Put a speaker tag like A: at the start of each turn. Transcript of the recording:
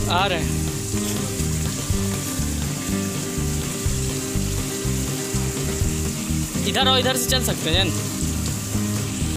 A: आ रहे हैं। इधर आओ, इधर से चल सकते हैं।